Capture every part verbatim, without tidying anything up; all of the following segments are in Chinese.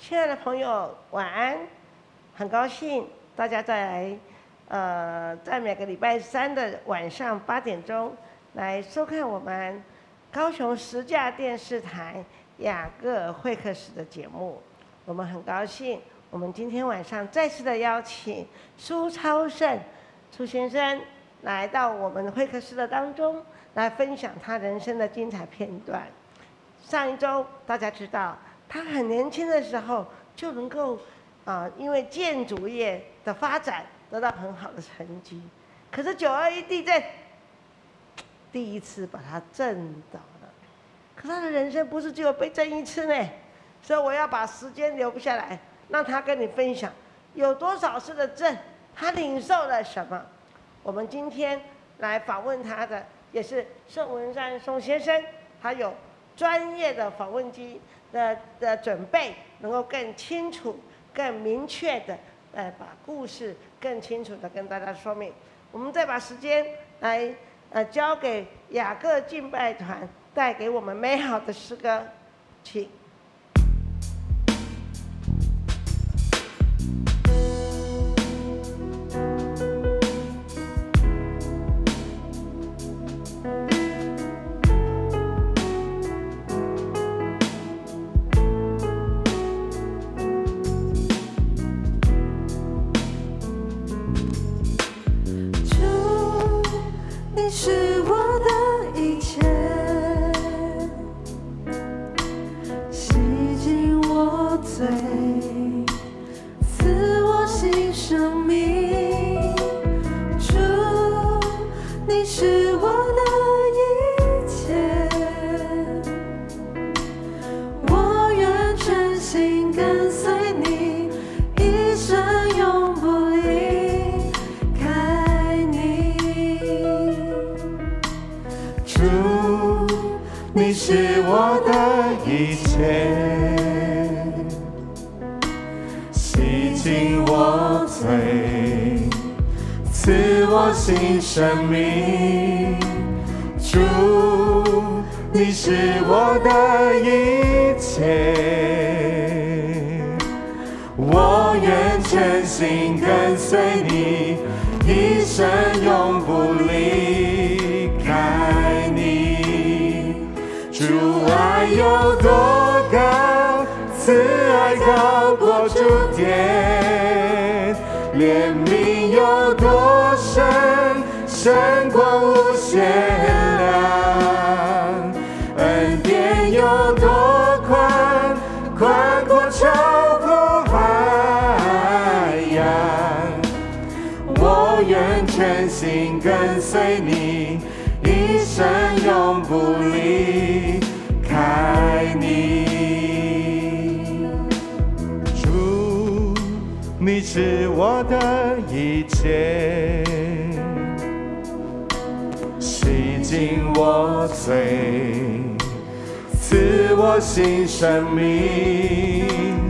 亲爱的朋友，晚安！很高兴大家再来，呃，在每个礼拜三的晚上八点钟来收看我们高雄实价电视台雅各尔会客室的节目。我们很高兴，我们今天晚上再次的邀请苏超胜苏先生来到我们会客室的当中，来分享他人生的精彩片段。上一周大家知道，他很年轻的时候就能够啊、呃，因为建筑业的发展得到很好的成绩。可是九二一地震第一次把他震倒了，可他的人生不是只有被震一次呢，所以我要把时间留下来，让他跟你分享有多少次的震，他领受了什么。我们今天来访问他的也是宋文山宋先生，他有专业的访问机的的准备，能够更清楚、更明确的，呃，把故事更清楚的跟大家说明。我们再把时间来，呃，交给雅各敬拜团，带给我们美好的诗歌，请。 你是我的一切，洗净我罪，赐我新生命。主，你是我的一切，我愿全心跟随你，一生永不离开你。主爱有多高，慈爱高过诸天，怜悯有多深，深过无限量，恩典有多宽，宽过超过海洋。我愿全心跟随你，一生永不离开你。主，你是我的一切，洗净我罪，赐我新生命。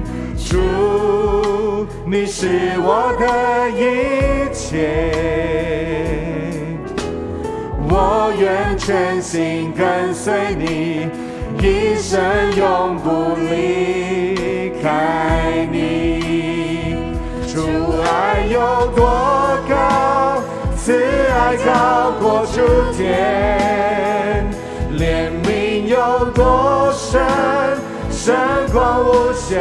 主，你是我的一切，我愿全心跟随你，一生永不离开你。主爱有多高，慈爱高过诸天，怜悯有多深，深过无限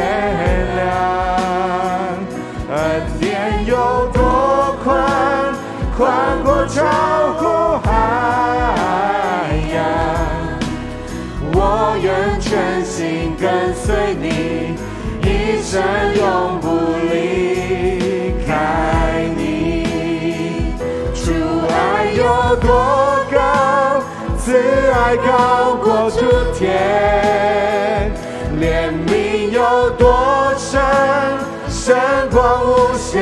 量，恩典有多宽，宽过超过海洋。我愿全心跟随你，一生永不离开你。主爱有多高，慈爱高过诸天，怜悯有多深，深过无限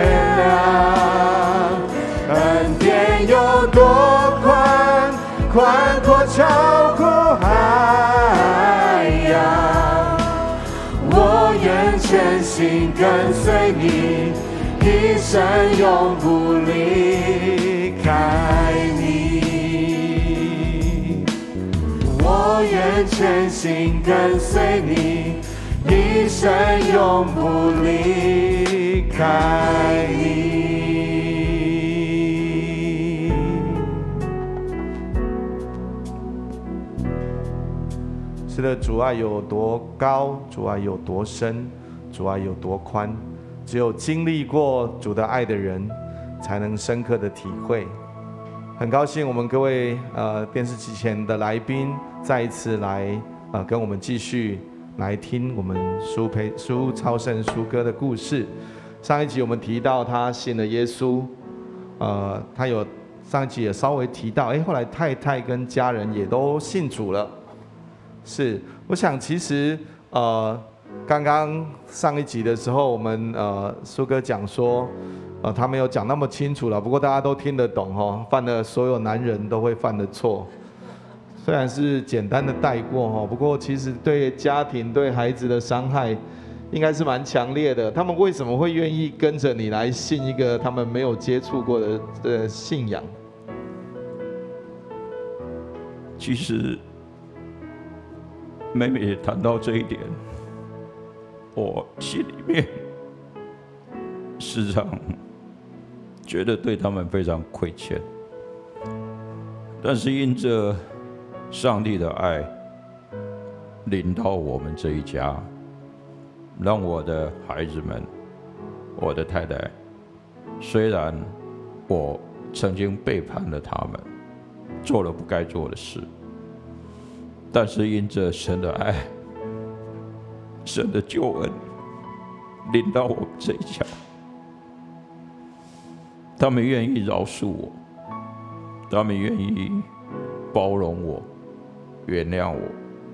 量，恩典有多宽，宽阔超过海洋。我愿全心跟随你，一生永不离开你。我愿全心跟随你， 一生永不离开你。是的，主爱有多高，主爱有多深，主爱有多宽，只有经历过主的爱的人才能深刻的体会。很高兴我们各位呃电视机前的来宾再一次来呃跟我们继续来听我们苏培苏超胜苏哥的故事。上一集我们提到他信了耶稣，呃，他有上一集也稍微提到，哎，后来太太跟家人也都信主了。是，我想其实呃，刚刚上一集的时候，我们呃苏哥讲说，呃，他没有讲那么清楚了，不过大家都听得懂哦，犯了所有男人都会犯的错。虽然是简单的带过哈，不过其实对家庭、对孩子的伤害，应该是蛮强烈的。他们为什么会愿意跟着你来信一个他们没有接触过的的信仰？ 其实，妹妹也谈到这一点，我心里面时常觉得对他们非常亏欠，但是因着上帝的爱临到我们这一家，让我的孩子们，我的太太，虽然我曾经背叛了他们，做了不该做的事，但是因着神的爱，神的救恩临到我们这一家，他们愿意饶恕我，他们愿意包容我，原谅我。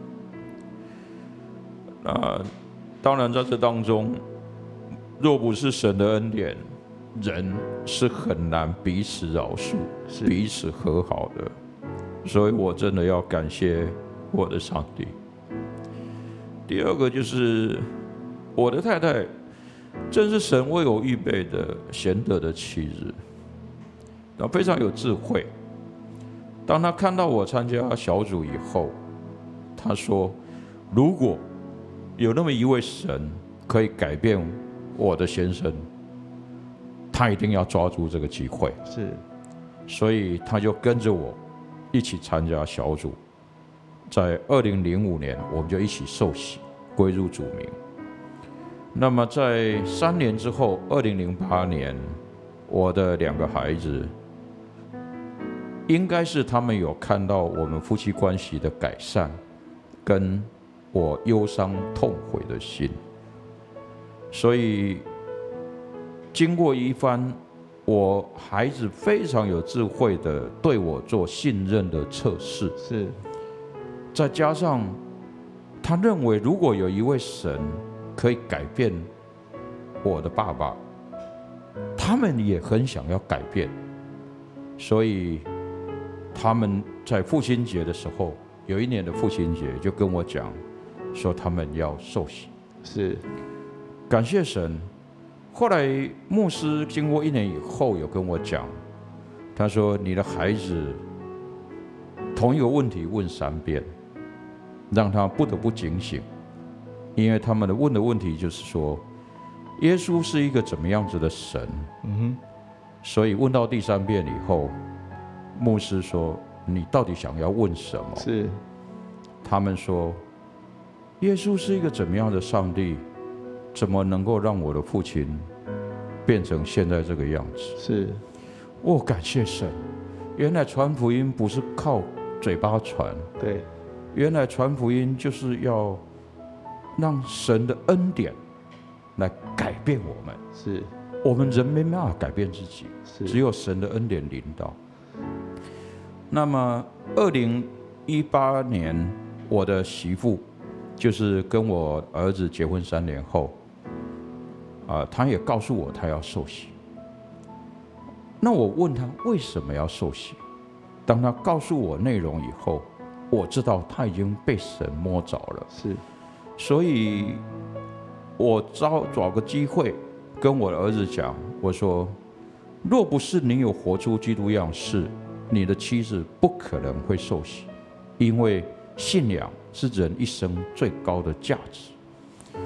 那当然在这当中，若不是神的恩典，人是很难彼此饶恕、彼此和好的。所以我真的要感谢我的上帝。第二个就是我的太太，正是神为我预备的贤德的妻子，她非常有智慧。当她看到我参加小组以后，她说：“如果有那么一位神可以改变我的先生，他一定要抓住这个机会。” 是， 所以她就跟着我一起参加小组。在二零零五年，我们就一起受洗，归入主名。那么在三年之后，二零零八年，我的两个孩子，应该是他们有看到我们夫妻关系的改善，跟我忧伤痛悔的心，所以经过一番我孩子非常有智慧的对我做信任的测试， 是， 再加上他认为如果有一位神可以改变我的爸爸，他们也很想要改变，所以他们在父亲节的时候，有一年的父亲节就跟我讲说他们要受洗。 是， 感谢神。后来牧师经过一年以后有跟我讲，他说你的孩子同一个问题问三遍，让他不得不警醒，因为他们的问的问题就是说耶稣是一个怎么样子的神。 嗯哼， 所以问到第三遍以后，牧师说你到底想要问什么？ 是， 他们说耶稣是一个怎么样的上帝，怎么能够让我的父亲变成现在这个样子？ 是， 我感谢神，原来传福音不是靠嘴巴传， 对， 原来传福音就是要让神的恩典来改变我们。 是， 我们人没办法改变自己， 是， 只有神的恩典领导。那么二零一八年，我的媳妇就是跟我儿子结婚三年后，啊、呃，他也告诉我他要受洗。那我问他为什么要受洗？当他告诉我内容以后，我知道他已经被神摸着了。 是， 所以我找找个机会跟我的儿子讲，我说，若不是你有活出基督样式，你的妻子不可能会受洗，因为信仰是人一生最高的价值。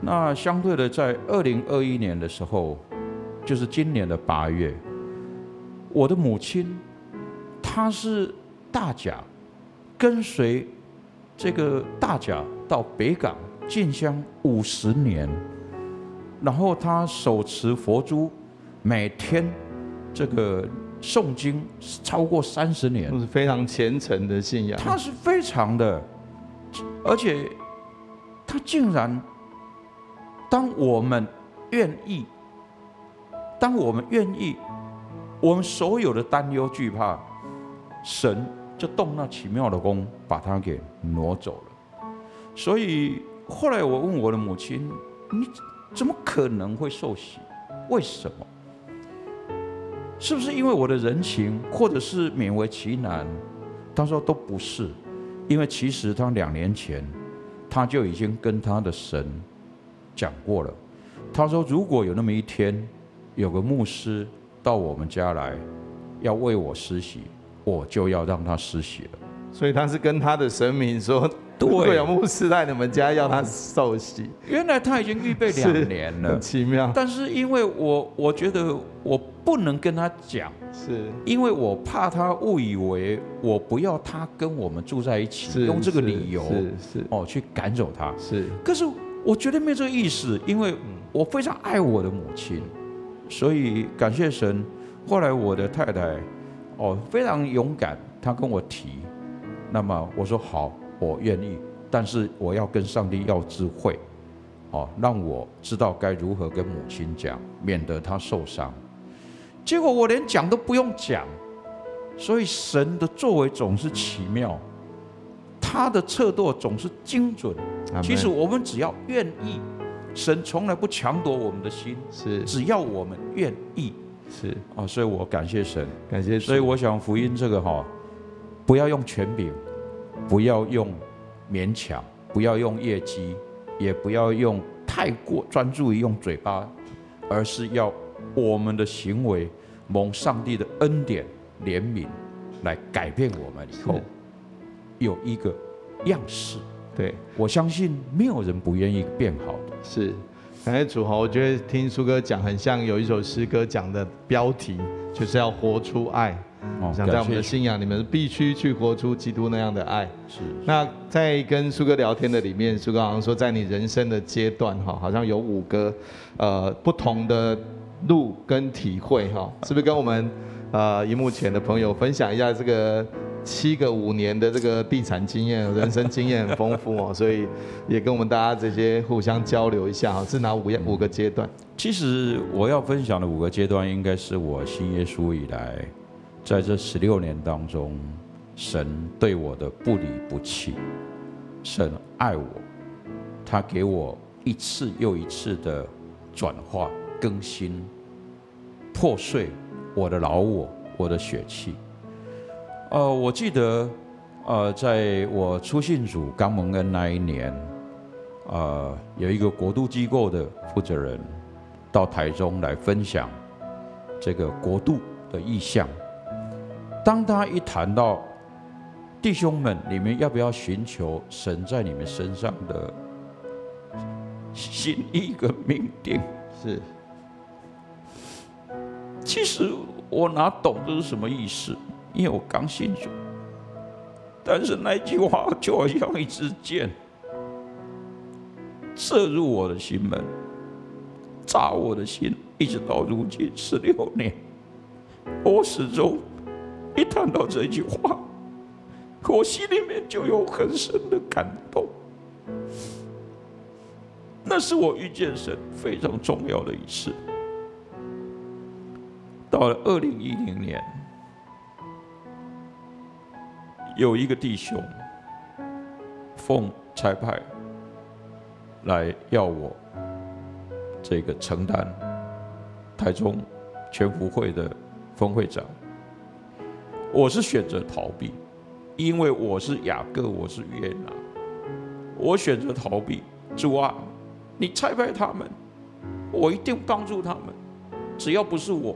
那相对的，在二零二一年的时候，就是今年的八月，我的母亲她是大甲跟随这个大甲到北港进香五十年，然后她手持佛珠，每天这个诵经超过三十年， 是非常虔诚的信仰。 她是非常的，而且她竟然，当我们愿意，当我们愿意，我们所有的担忧惧怕，神就动那奇妙的功，把它给挪走了。所以后来我问我的母亲：“你怎么可能会受洗？为什么？是不是因为我的人情，或者是勉为其难？”她说都不是，因为其实她两年前，她就已经跟她的神讲过了。她说，如果有那么一天，有个牧师到我们家来，要为我施洗，我就要让他施洗了。 所以他是跟他的神明说，如果有牧师在你们家，要他受洗。 原来他已经预备两年了， 很奇妙。 但是因为我我觉得我不能跟他讲， 是因为我怕他误以为我不要他跟我们住在一起，用这个理由是是哦去赶走他。 是， 可是我绝对没有这个意思，因为我非常爱我的母亲，所以感谢神。后来我的太太哦非常勇敢，她跟我提，那么我说好，我愿意，但是我要跟上帝要智慧，哦，让我知道该如何跟母亲讲，免得她受伤。结果我连讲都不用讲，所以神的作为总是奇妙，他的策略总是精准。其实我们只要愿意，神从来不强夺我们的心， 是只要我们愿意。 是啊，所以我感谢神， 感谢。 所以我想福音这个哈，不要用权柄，不要用勉强，不要用业绩，也不要用太过专注于用嘴巴，而是要我们的行为蒙上帝的恩典怜悯来改变我们以后有一个样式。 对， 我相信没有人不愿意变好的。 是。感谢主哈，我觉得听苏哥讲很像有一首诗歌讲的标题，就是要活出爱。哦，想在我们的信仰里面必须去活出基督那样的爱。 是。 那在跟苏哥聊天的里面，苏哥好像说，在你人生的阶段哈，好像有五个呃不同的路跟体会哈，是不是跟我们呃荧幕前的朋友分享一下这个？七个五年的这个地产经验、人生经验很丰富哦，所以也跟我们大家这些互相交流一下，是哪五个五个阶段？ 其实我要分享的五个阶段，应该是我信耶稣以来，在这十六年当中，神对我的不离不弃，神爱我，他给我一次又一次的转化、更新、破碎我的老我、我的血气。呃，我记得，呃，在我初信主刚蒙恩那一年，呃，有一个国度机构的负责人到台中来分享这个国度的意向。当他一谈到弟兄们，你们要不要寻求神在你们身上的心意跟命定？ 是。 其实我哪懂这是什么意思？因为我刚信主，但是那句话就好像一支箭射入我的心门，扎我的心，一直到如今十六年，我始终一谈到这句话，我心里面就有很深的感动。那是我遇见神非常重要的一次。到了二零一零年。有一个弟兄奉差派来要我这个承担台中全福会的分会长，我是选择逃避，因为我是雅各，我是约拿，我选择逃避。主啊，你差派他们，我一定帮助他们，只要不是我。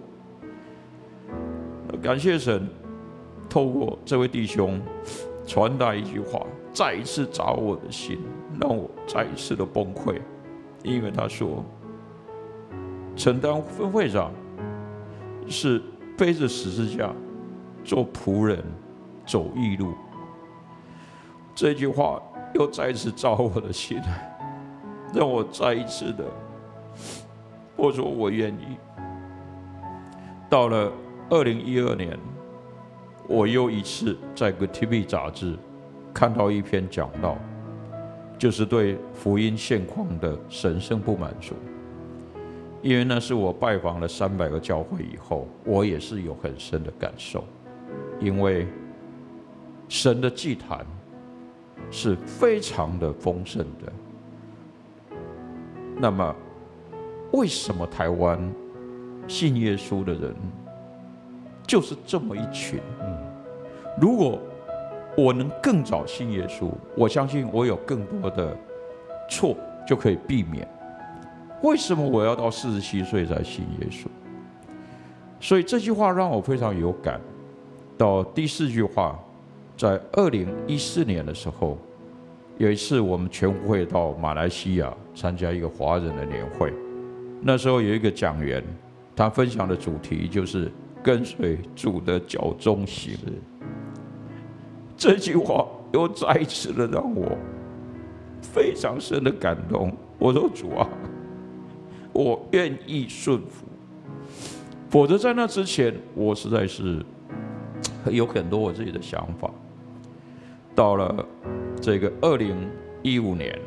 感谢神。透过这位弟兄传达一句话，再一次扎我的心，让我再一次的崩溃。 因为他说，承担分会长是背着十字架做仆人，走义路。这句话又再次照我的心，让我再一次的，我说我愿意。到了二零一二年，我又一次在个 T V 杂志看到一篇讲道，就是对福音现况的神圣不满足。因为那是我拜访了三百个教会以后，我也是有很深的感受。因为神的祭坛是非常的丰盛的，那么为什么台湾信耶稣的人就是这么一群？如果我能更早信耶稣，我相信我有更多的错就可以避免。为什么我要到四十七岁才信耶稣？所以这句话让我非常有感。到第四句话，在二零一四年的时候，有一次我们全会到马来西亚参加一个华人的年会，那时候有一个讲员，他分享的主题就是跟随主的脚中行。这句话又再一次的让我非常深的感动。我说主啊，我愿意顺服，否则在那之前，我实在是有很多我自己的想法。到了这个二零一五年，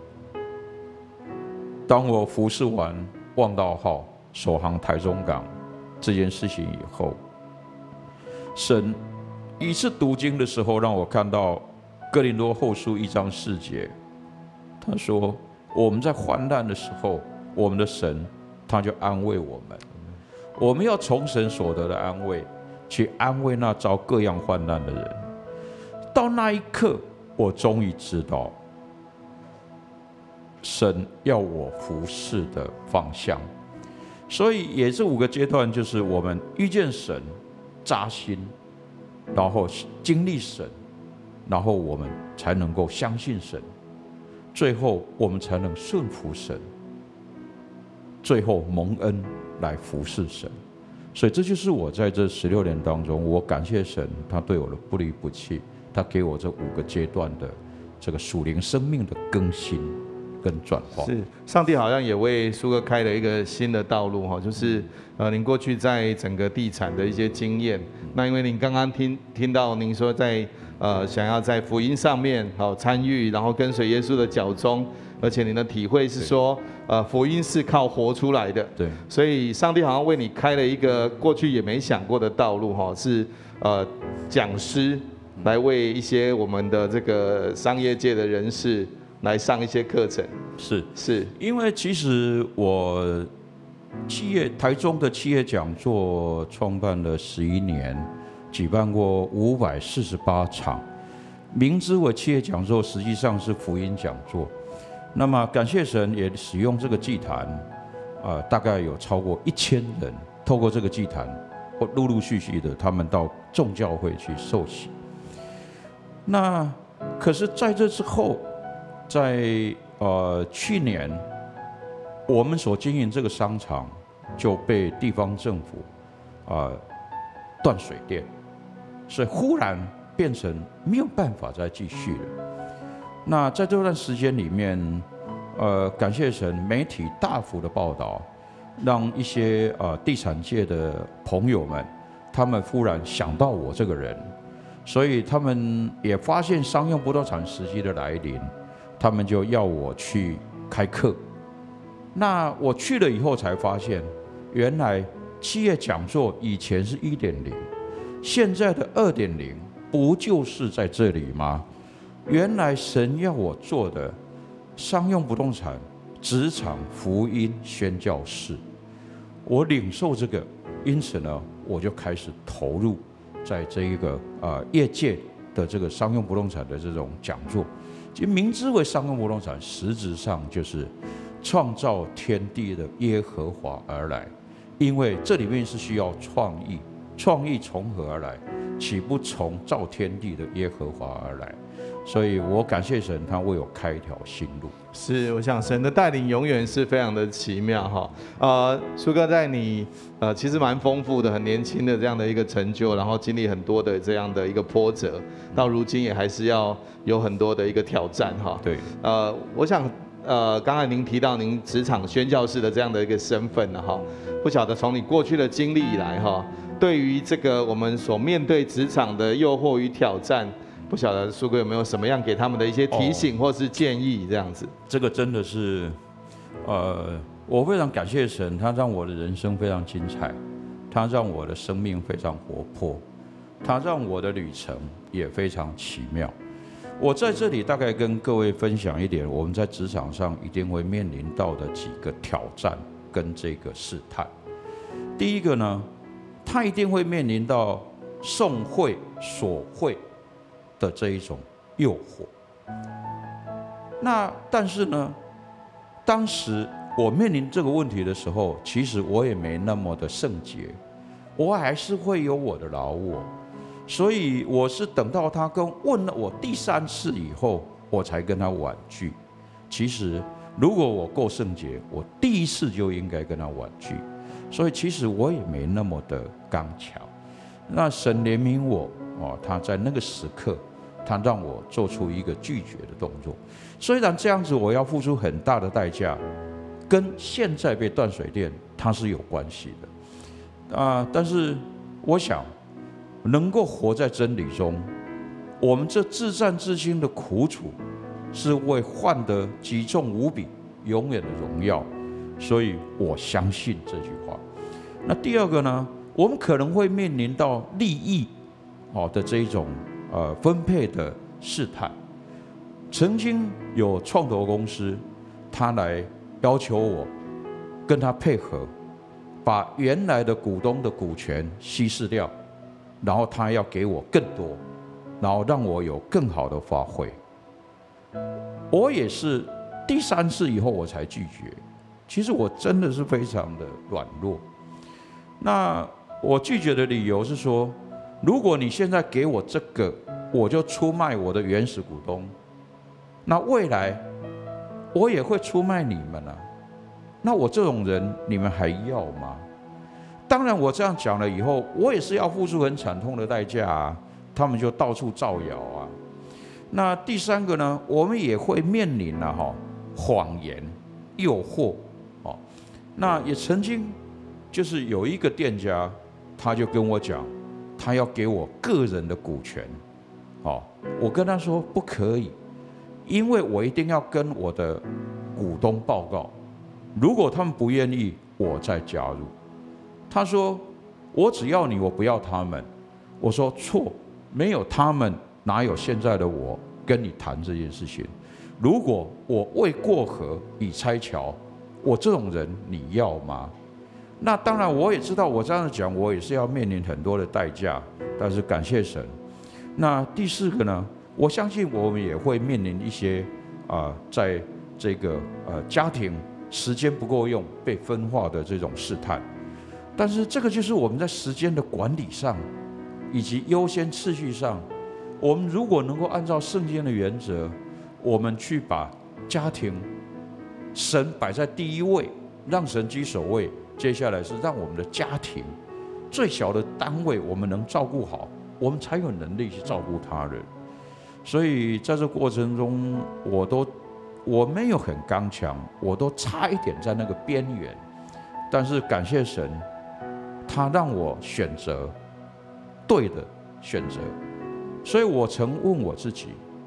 当我服侍完望道号首航台中港这件事情以后，神一次读经的时候，让我看到哥林多后书一章四节，他说我们在患难的时候，我们的神他就安慰我们，我们要从神所得的安慰去安慰那遭各样患难的人。到那一刻，我终于知道神要我服侍的方向。所以也是五个阶段，就是我们遇见神，扎心，然后经历神，然后我们才能够相信神，最后我们才能顺服神，最后蒙恩来服侍神。所以这就是我在这十六年当中，我感谢神，他对我的不离不弃，他给我这五个阶段的这个属灵生命的更新跟转化。 是，上帝好像也为苏哥开了一个新的道路哈，就是呃，您过去在整个地产的一些经验，那因为您刚刚听听到您说在呃想要在福音上面好参与，然后跟随耶稣的脚踪，而且您的体会是说，呃，福音是靠活出来的。 对， 所以上帝好像为你开了一个过去也没想过的道路哈，是呃讲师来为一些我们的这个商业界的人士来上一些课程。 是是， 因为其实我企业台中的企业讲座创办了十一年，举办过五百四十八场，名之为企业讲座，实际上是福音讲座。那么感谢神，也使用这个祭坛，啊、呃，大概有超过一千人透过这个祭坛，或陆陆续续的，他们到众教会去受洗。那可是在这之后，在呃去年，我们所经营这个商场就被地方政府啊断水电，所以忽然变成没有办法再继续了。那在这段时间里面，呃，感谢神，媒体大幅的报道，让一些呃地产界的朋友们，他们忽然想到我这个人，所以他们也发现商用不动产时机的来临，他们就要我去开课。那我去了以后才发现，原来企业讲座以前是 一点零， 现在的 二点零 不就是在这里吗？原来神要我做的商用不动产职场福音宣教士，我领受这个，因此呢，我就开始投入在这一个呃业界的这个商用不动产的这种讲座。其实名之为商用不动产，实质上就是创造天地的耶和华而来，因为这里面是需要创意，创意从何而来？岂不从造天地的耶和华而来？ 所以我感谢神，他为我开一条新路。 是，我想神的带领永远是非常的奇妙哈。呃，苏哥在你呃其实蛮丰富的，很年轻的这样的一个成就，然后经历很多的这样的一个波折，到如今也还是要有很多的一个挑战哈。 对， 呃，我想呃刚才您提到您职场宣教士的这样的一个身份呢哈，不晓得从你过去的经历以来哈，对于这个我们所面对职场的诱惑与挑战。不晓得苏哥有没有什么样给他们的一些提醒或是建议这样子？哦、 这个真的是，呃，我非常感谢神，他让我的人生非常精彩，他让我的生命非常活泼，他让我的旅程也非常奇妙。我在这里大概跟各位分享一点，我们在职场上一定会面临到的几个挑战跟这个试探。第一个呢，他一定会面临到受贿、索贿的这一种诱惑。那但是呢，当时我面临这个问题的时候，其实我也没那么的圣洁，我还是会有我的老我，所以我是等到他跟问了我第三次以后，我才跟他婉拒。其实如果我够圣洁，我第一次就应该跟他婉拒，所以其实我也没那么的刚强。那神怜悯我哦，他在那个时刻，他让我做出一个拒绝的动作。虽然这样子我要付出很大的代价，跟现在被断水电它是有关系的啊。但是我想，能够活在真理中，我们这自战自清的苦楚，是为换得极重无比、永远的荣耀。所以我相信这句话。那第二个呢，我们可能会面临到利益好的这一种呃分配的试探。曾经有创投公司，他来要求我跟他配合，把原来的股东的股权稀释掉，然后他要给我更多，然后让我有更好的发挥。我也是第三次以后我才拒绝。其实我真的是非常的软弱。那我拒绝的理由是说，如果你现在给我这个，我就出卖我的原始股东，那未来我也会出卖你们啊。那我这种人你们还要吗？当然我这样讲了以后，我也是要付出很惨痛的代价啊。他们就到处造谣啊。那第三个呢，我们也会面临了哈谎言、诱惑哦。那也曾经就是有一个店家，他就跟我讲，他要给我个人的股权，哦，我跟他说不可以，因为我一定要跟我的股东报告，如果他们不愿意，我再加入。他说我只要你，我不要他们。我说错，没有他们，哪有现在的我跟你谈这件事情？如果我为过河以拆桥，我这种人你要吗？那当然，我也知道我这样讲，我也是要面临很多的代价。但是感谢神。那第四个呢？我相信我们也会面临一些啊、呃，在这个呃家庭时间不够用被分化的这种试探。但是这个就是我们在时间的管理上，以及优先次序上，我们如果能够按照圣经的原则，我们去把家庭神摆在第一位，让神居首位。接下来是让我们的家庭最小的单位我们能照顾好，我们才有能力去照顾他人。所以在这过程中，我都我没有很刚强，我都差一点在那个边缘。但是感谢神，他让我选择对的选择。所以我曾问我自己，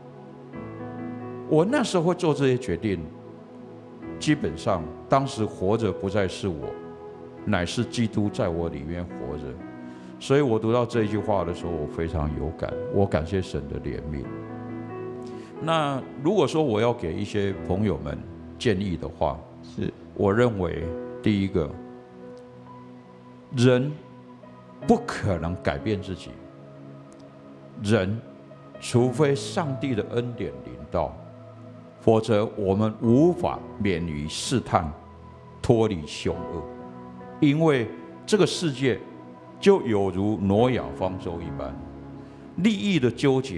我那时候会做这些决定，基本上当时活着不再是我，乃是基督在我里面活着。所以我读到这一句话的时候，我非常有感，我感谢神的怜悯。那如果说我要给一些朋友们建议的话，是我认为第一个，人不可能改变自己，人除非上帝的恩典临到，否则我们无法免于试探，脱离凶恶。因为这个世界就有如挪亚方舟一般，利益的纠结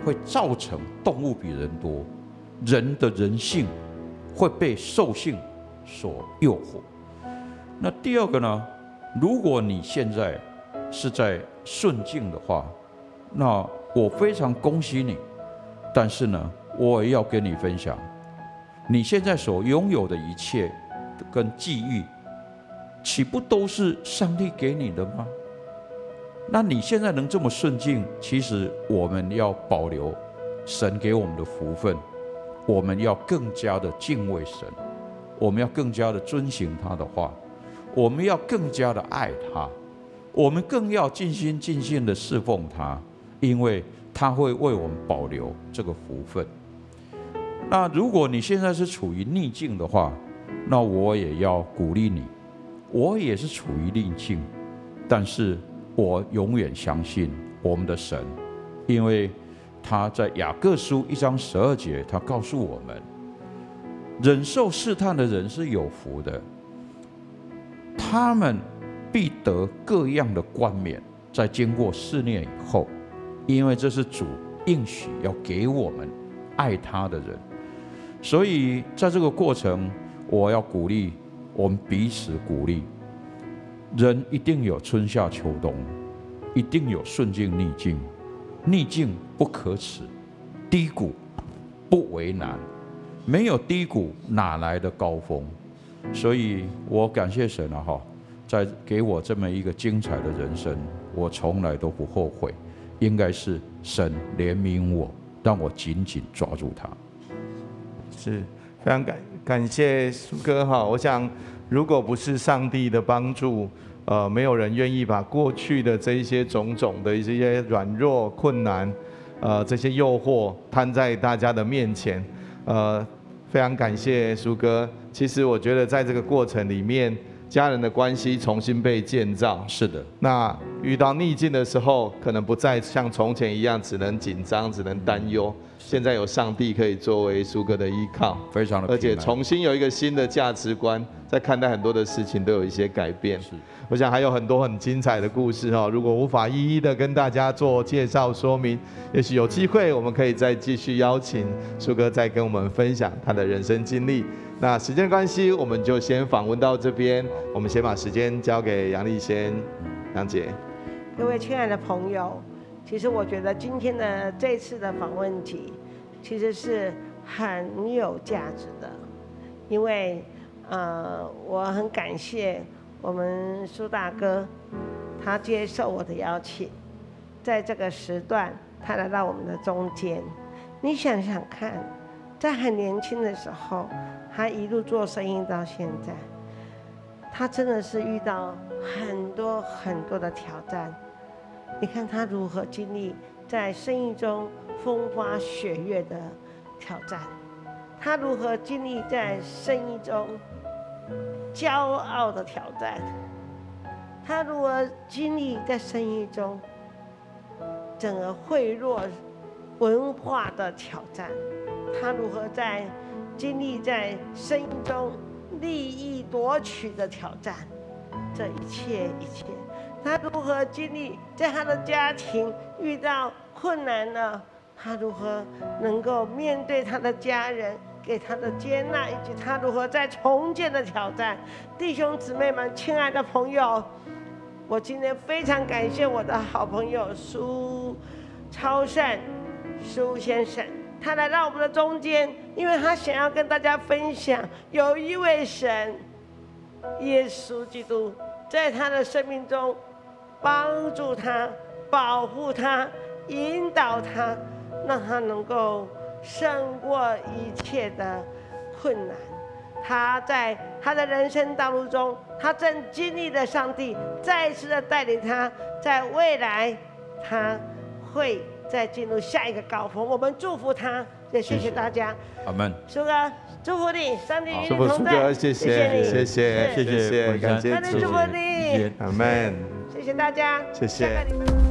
会造成动物比人多，人的人性会被兽性所诱惑。那第二个呢？如果你现在是在顺境的话，那我非常恭喜你。但是呢，我也要跟你分享，你现在所拥有的一切跟际遇，岂不都是上帝给你的吗？那你现在能这么顺境，其实我们要保留神给我们的福分，我们要更加的敬畏神，我们要更加的遵行他的话，我们要更加的爱他，我们更要尽心尽性的侍奉他，因为他会为我们保留这个福分。那如果你现在是处于逆境的话，那我也要鼓励你，我也是处于逆境，但是我永远相信我们的神，因为他在雅各书一章十二节，他告诉我们，忍受试探的人是有福的，他们必得各样的冠冕，在经过试炼以后，因为这是主应许要给我们爱他的人。所以在这个过程，我要鼓励我们彼此鼓励。人一定有春夏秋冬，一定有顺境逆境，逆境不可耻，低谷不为难，没有低谷哪来的高峰？所以我感谢神啊！哈，在给我这么一个精彩的人生，我从来都不后悔。应该是神怜悯我，让我紧紧抓住他。 是非常感感谢苏哥哈，我想如果不是上帝的帮助，呃，没有人愿意把过去的这一些种种的一些软弱、困难，呃，这些诱惑摊在大家的面前，呃，非常感谢苏哥。其实我觉得在这个过程里面，家人的关系重新被建造。 是的。 那遇到逆境的时候，可能不再像从前一样只能紧张、只能担忧。现在有上帝可以作为苏哥的依靠， 非常的， 而且重新有一个新的价值观，在看待很多的事情都有一些改变。 是， 我想还有很多很精彩的故事哈，如果无法一一的跟大家做介绍说明，也许有机会我们可以再继续邀请苏哥再跟我们分享他的人生经历。那时间关系，我们就先访问到这边，我们先把时间交给杨丽仙杨姐。 各位亲爱的朋友，其实我觉得今天的这次的访问集，其实是很有价值的，因为呃，我很感谢我们苏大哥，他接受我的邀请，在这个时段，他来到我们的中间。你想想看，在很年轻的时候，他一路做生意到现在，他真的是遇到很多很多的挑战。你看他如何经历在生意中风花雪月的挑战，他如何经历在生意中骄傲的挑战，他如何经历在生意中整个贿赂文化的挑战，他如何在经历在生意中利益夺取的挑战，这一切一切，他如何经历在他的家庭遇到困难了，他如何能够面对他的家人给他的接纳，以及他如何在重建的挑战。弟兄姊妹们，亲爱的朋友，我今天非常感谢我的好朋友苏超胜苏先生，他来到我们的中间，因为他想要跟大家分享，有一位神耶稣基督在他的生命中帮助他、保护他、引导他，让他能够胜过一切的困难。他在他的人生道路中，他正经历了上帝再一次的带领他，在未来他会再进入下一个高峰。我们祝福他，也谢谢大家。 阿门。 苏哥，祝福你，上帝与你祝福苏同在。 哥，谢谢，谢谢， 谢谢谢谢，感谢上帝祝福你。 阿门。 谢谢大家， 谢谢。 下个礼拜